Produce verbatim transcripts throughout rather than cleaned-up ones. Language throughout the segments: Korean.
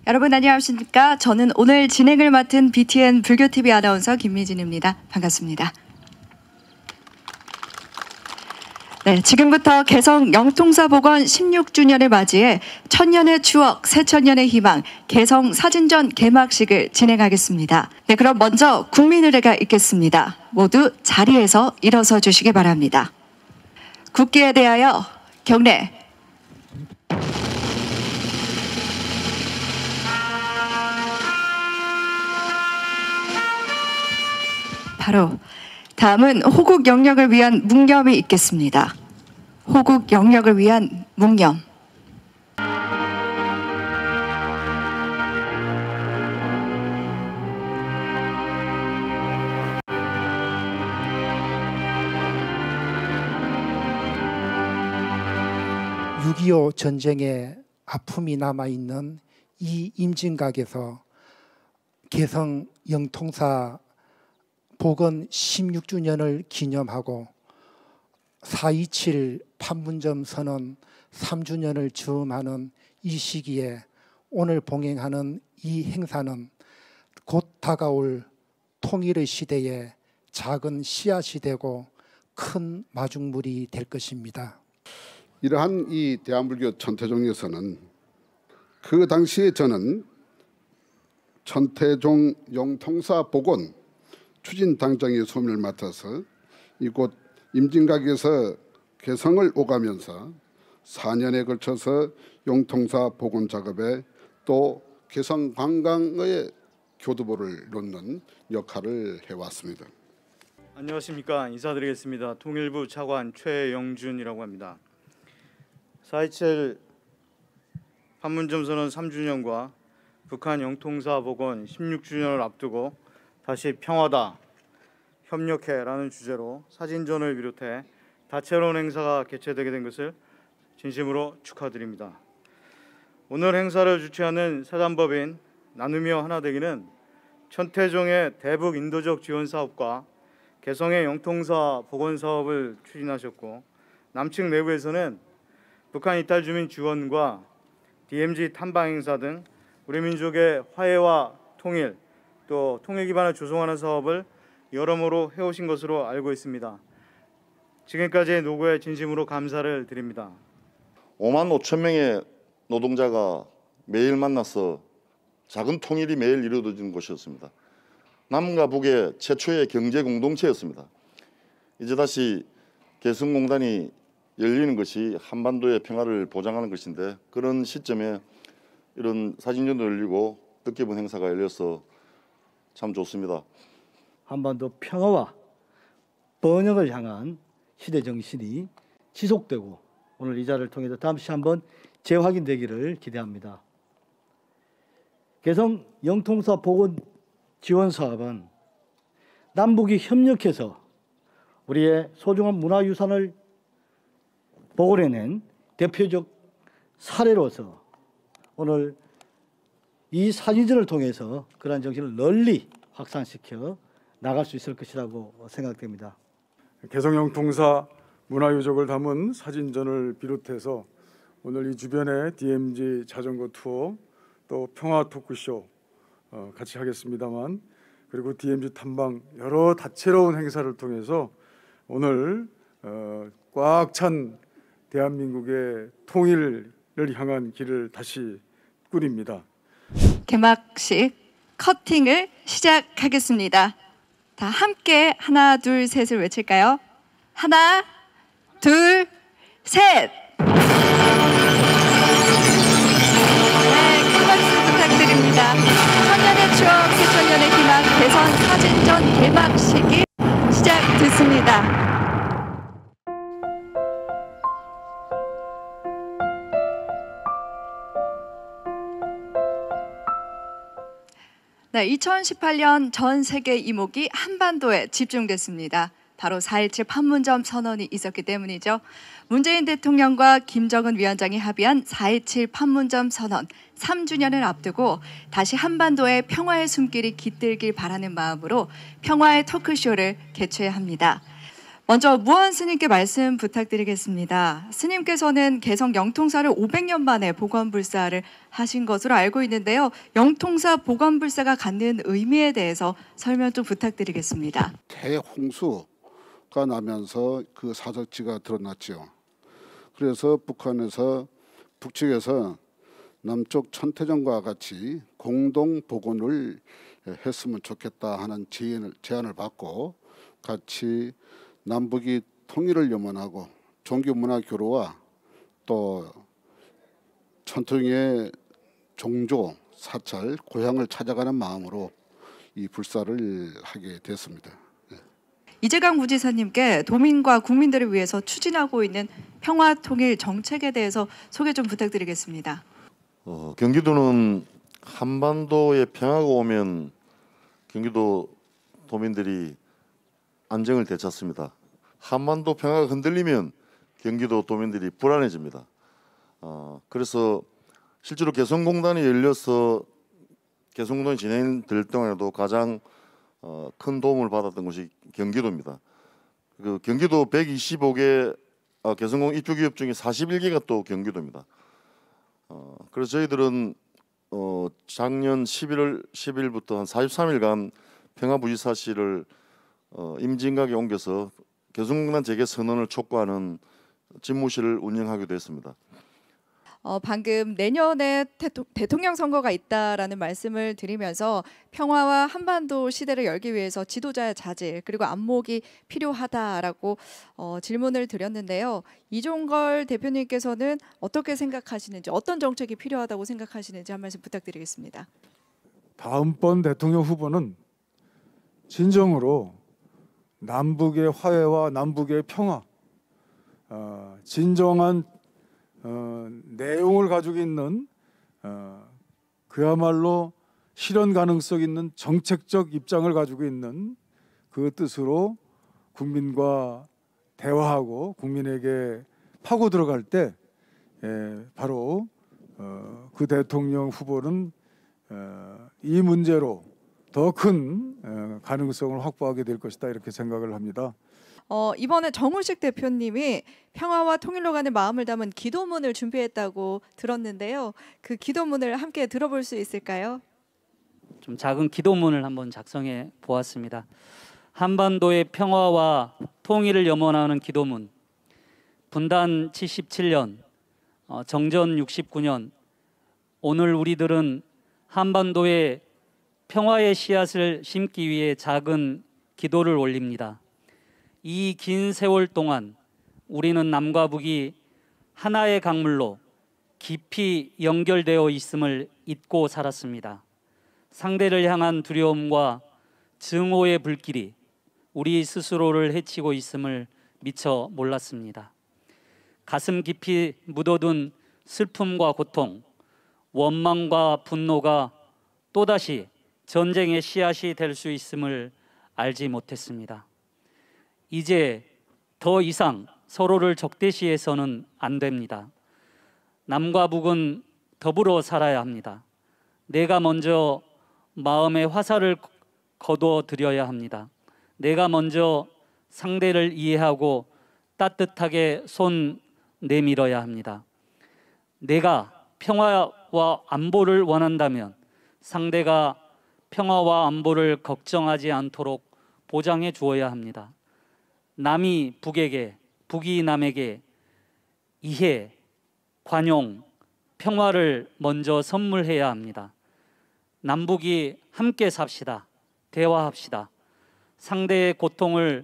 여러분 안녕하십니까? 저는 오늘 진행을 맡은 비티엔 불교티비 아나운서 김미진입니다. 반갑습니다. 네, 지금부터 개성 영통사 복원 십육 주년을 맞이해 천년의 추억, 새천년의 희망, 개성 사진전 개막식을 진행하겠습니다. 네, 그럼 먼저 국민의례가 있겠습니다. 모두 자리에서 일어서 주시기 바랍니다. 국기에 대하여 경례. 바로 다음은 호국 영령을 위한 묵념이 있겠습니다. 호국 영령을 위한 묵념. 육이오 전쟁의 아픔이 남아있는 이 임진각에서 개성 영통사 복원 십육 주년을 기념하고 사 이칠 판문점 선언 삼 주년을 즈음하는 이 시기에 오늘 봉행하는 이 행사는 곧 다가올 통일의 시대에 작은 씨앗이 되고 큰 마중물이 될 것입니다. 이러한 이 대한불교 천태종에서는 그 당시에 저는 천태종 영통사 복원 추진당장의 소임을 맡아서 이곳 임진각에서 개성을 오가면서 사 년에 걸쳐서 영통사 복원 작업에 또 개성 관광의 교두보를 놓는 역할을 해왔습니다. 안녕하십니까. 인사드리겠습니다. 통일부 차관 최영준이라고 합니다. 사 이칠 판문점 선언 삼 주년과 북한 영통사 복원 십육 주년을 앞두고 다시 평화다, 협력해라는 주제로 사진전을 비롯해 다채로운 행사가 개최되게 된 것을 진심으로 축하드립니다. 오늘 행사를 주최하는 사단법인 나누며 하나되기는 천태종의 대북 인도적 지원 사업과 개성의 영통사 복원 사업을 추진하셨고, 남측 내부에서는 북한 이탈 주민 지원과 디엠지 탐방 행사 등 우리 민족의 화해와 통일, 또 통일 기반을 조성하는 사업을 여러모로 해오신 것으로 알고 있습니다. 지금까지의 노고에 진심으로 감사를 드립니다. 오만 오천 명의 노동자가 매일 만나서 작은 통일이 매일 이루어지는 곳이었습니다. 남과 북의 최초의 경제 공동체였습니다. 이제 다시 개성공단이 열리는 것이 한반도의 평화를 보장하는 것인데, 그런 시점에 이런 사진전도 열리고 뜻깊은 행사가 열려서 참 좋습니다. 한반도 평화와 번영을 향한 시대 정신이 지속되고 오늘 이 자리를 통해서 다시 한번 재확인되기를 기대합니다. 개성 영통사 복원 지원 사업은 남북이 협력해서 우리의 소중한 문화유산을 복원해낸 대표적 사례로서 오늘 이 사진전을 통해서 그러한 정신을 널리 확산시켜 나갈 수 있을 것이라고 생각됩니다. 개성 영통사 문화유적을 담은 사진전을 비롯해서 오늘 이 주변에 디엠지 자전거 투어, 또 평화 토크쇼 어, 같이 하겠습니다만, 그리고 디엠지 탐방 여러 다채로운 행사를 통해서 오늘 어, 꽉 찬 대한민국의 통일을 향한 길을 다시 꾸립니다. 개막식 커팅을 시작하겠습니다. 다 함께 하나 둘 셋을 외칠까요? 하나 둘 셋. 네, 큰 박수 부탁드립니다. 천년의 추억, 새천년의 희망 개성 사진전 개막식이 시작됐습니다. 네, 이천십팔 년 전 세계 이목이 한반도에 집중됐습니다. 바로 사 일칠 판문점 선언이 있었기 때문이죠. 문재인 대통령과 김정은 위원장이 합의한 사 일칠 판문점 선언 삼 주년을 앞두고 다시 한반도의 평화의 숨길이 깃들길 바라는 마음으로 평화의 토크쇼를 개최합니다. 먼저 무원 스님께 말씀 부탁드리겠습니다. 스님께서는 개성 영통사를 오백 년 만에 복원불사를 하신 것으로 알고 있는데요. 영통사 복원불사가 갖는 의미에 대해서 설명 좀 부탁드리겠습니다. 대홍수가 나면서 그 사적지가 드러났죠. 그래서 북한에서 북측에서 남쪽 천태전과 같이 공동 복원을 했으면 좋겠다 하는 제안을, 제안을 받고 같이 남북이 통일을 염원하고 종교문화 교류와 또 천통의 종조, 사찰, 고향을 찾아가는 마음으로 이 불사를 하게 됐습니다. 이재강 부지사님께 도민과 국민들을 위해서 추진하고 있는 평화통일 정책에 대해서 소개 좀 부탁드리겠습니다. 어, 경기도는 한반도에 평화가 오면 경기도 도민들이 안정을 되찾습니다. 한반도 평화가 흔들리면 경기도 도민들이 불안해집니다. 어, 그래서 실제로 개성공단이 열려서 개성공단이 진행될 동안에도 가장 어, 큰 도움을 받았던 곳이 경기도입니다. 그 경기도 백이십오 개 아, 개성공 입주기업 중에 사십일 개가 또 경기도입니다. 어, 그래서 저희들은 어, 작년 십일월 십일부터 한 사십삼 일간 평화부지사실을 어, 임진각에 옮겨서 개성공단 재개 선언을 촉구하는 집무실을 운영하기도 했습니다. 어, 방금 내년에 대토, 대통령 선거가 있다라는 말씀을 드리면서 평화와 한반도 시대를 열기 위해서 지도자의 자질 그리고 안목이 필요하다라고 어, 질문을 드렸는데요. 이종걸 대표님께서는 어떻게 생각하시는지, 어떤 정책이 필요하다고 생각하시는지 한 말씀 부탁드리겠습니다. 다음번 대통령 후보는 진정으로 남북의 화해와 남북의 평화, 어, 진정한 어, 내용을 가지고 있는 어, 그야말로 실현 가능성 있는 정책적 입장을 가지고 있는 그 뜻으로 국민과 대화하고 국민에게 파고 들어갈 때 에, 바로 어, 그 대통령 후보는 어, 이 문제로 더 큰 어, 가능성을 확보하게 될 것이다 이렇게 생각을 합니다. 어, 이번에 정우식 대표님이 평화와 통일로 가는 마음을 담은 기도문을 준비했다고 들었는데요. 그 기도문을 함께 들어볼 수 있을까요? 좀 작은 기도문을 한번 작성해 보았습니다. 한반도의 평화와 통일을 염원하는 기도문. 분단 칠십칠 년, 어, 정전 육십구 년. 오늘 우리들은 한반도에 평화의 씨앗을 심기 위해 작은 기도를 올립니다. 이 긴 세월 동안 우리는 남과 북이 하나의 강물로 깊이 연결되어 있음을 잊고 살았습니다. 상대를 향한 두려움과 증오의 불길이 우리 스스로를 해치고 있음을 미처 몰랐습니다. 가슴 깊이 묻어둔 슬픔과 고통, 원망과 분노가 또다시 전쟁의 씨앗이 될 수 있음을 알지 못했습니다. 이제 더 이상 서로를 적대시해서는 안 됩니다. 남과 북은 더불어 살아야 합니다. 내가 먼저 마음의 화살을 거둬 드려야 합니다. 내가 먼저 상대를 이해하고 따뜻하게 손 내밀어야 합니다. 내가 평화와 안보를 원한다면 상대가 평화와 안보를 걱정하지 않도록 보장해 주어야 합니다. 남이 북에게, 북이 남에게 이해, 관용, 평화를 먼저 선물해야 합니다. 남북이 함께 삽시다. 대화합시다. 상대의 고통을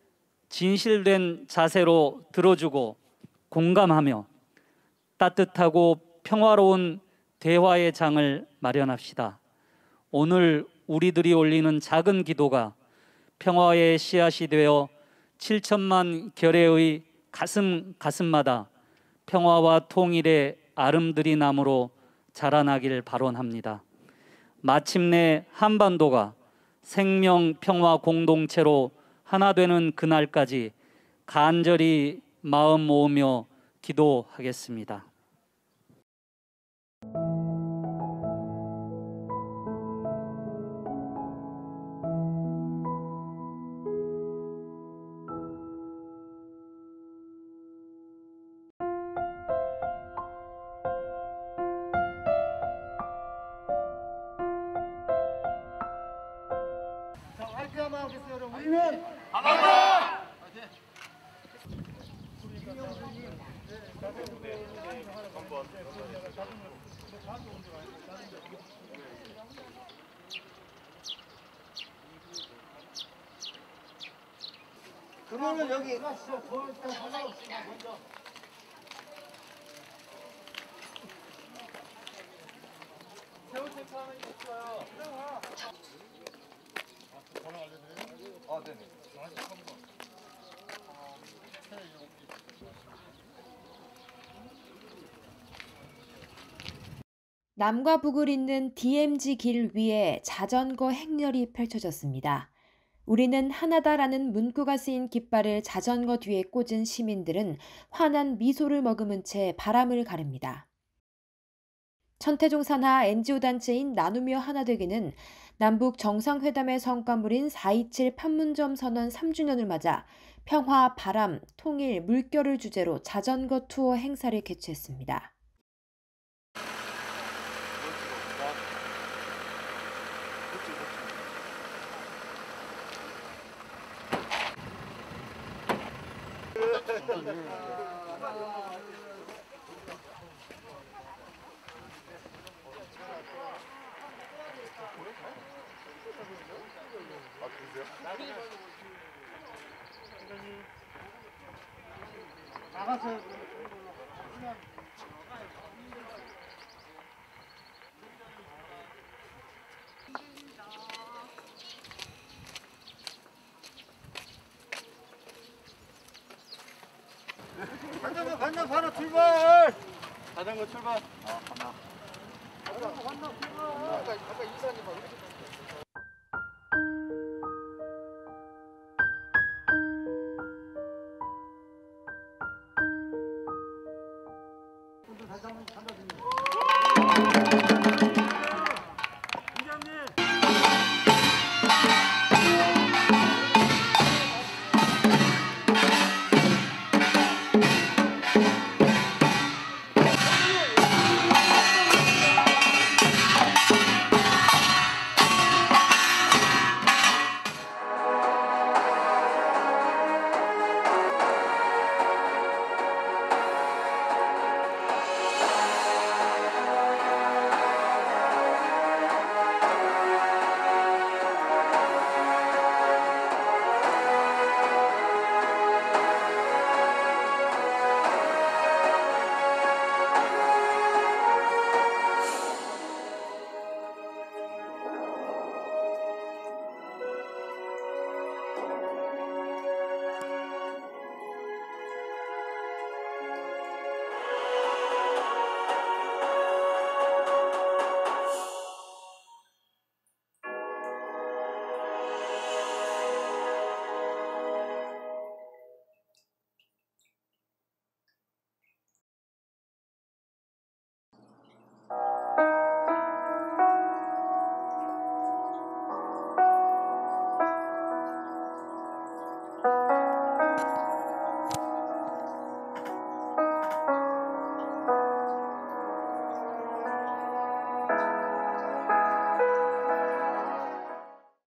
진실된 자세로 들어주고 공감하며 따뜻하고 평화로운 대화의 장을 마련합시다. 오늘 우리들이 올리는 작은 기도가 평화의 씨앗이 되어 칠천만 결의의 가슴 가슴마다 평화와 통일의 아름드리 나무로 자라나길 발원합니다. 마침내 한반도가 생명 평화 공동체로 하나 되는 그날까지 간절히 마음 모으며 기도하겠습니다. 그러면 여기 남과 북을 잇는 디엠지 길 위에 자전거 행렬이 펼쳐졌습니다. 우리는 하나다라는 문구가 쓰인 깃발을 자전거 뒤에 꽂은 시민들은 환한 미소를 머금은 채 바람을 가릅니다. 천태종 산하 엔지오 단체인 나누며 하나되기는 남북 정상회담의 성과물인 사 이칠 판문점 선언 삼 주년을 맞아 평화, 바람, 통일, 물결을 주제로 자전거 투어 행사를 개최했습니다. 나가서 자전거 간다 바로 출발. 자전거 출발. 아, 간다.